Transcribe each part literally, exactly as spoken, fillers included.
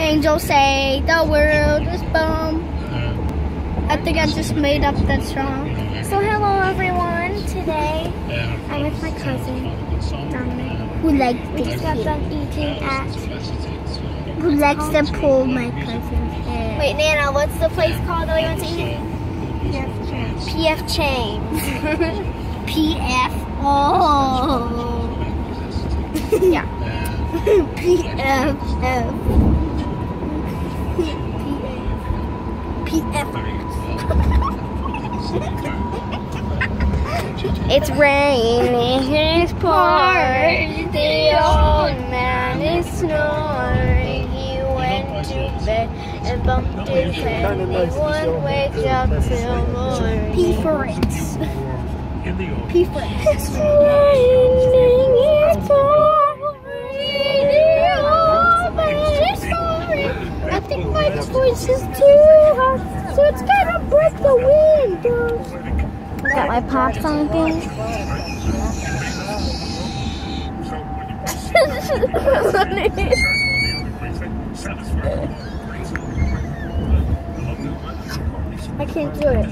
angels say the world is bomb. I think I just made up that song. So hello everyone. Today I'm with my cousin Dominic, who likes to just got done eating at Who likes to pull my cousin's hair. Wait, Nana, what's the place called that we went to eat? P F Chang's. P F. Oh. Yeah. P F F. P F. It's raining, it's pouring, the old man is snoring. He went to bed and bumped his head. Anyone wakes up till morning. P for it. P for it. It's raining, it's pouring, the old man is snoring. I think my voice is too hot, so it's gonna break the windows. Got my pop song thing. I can't do it.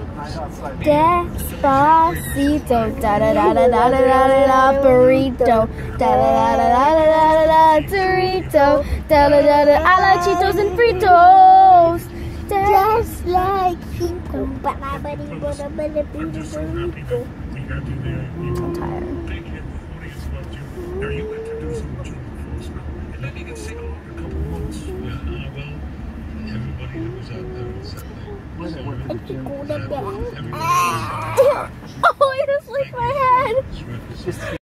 Despacito, da da da da da da da da burrito, da da da da da da da da Dorito, da da da da. I like Cheetos and Fritos. Just like people, but my buddy was a buddy beautiful. I'm tired. Are you introducing the children first? And then you can sing along a couple months. Yeah, uh, well, everybody who was out there on Saturday was already If you go to bed.